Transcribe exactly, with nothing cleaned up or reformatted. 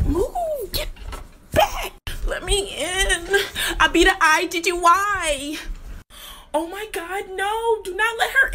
Ooh, get back. Let me in. I be the I, did you why? Oh my God, no, do not let her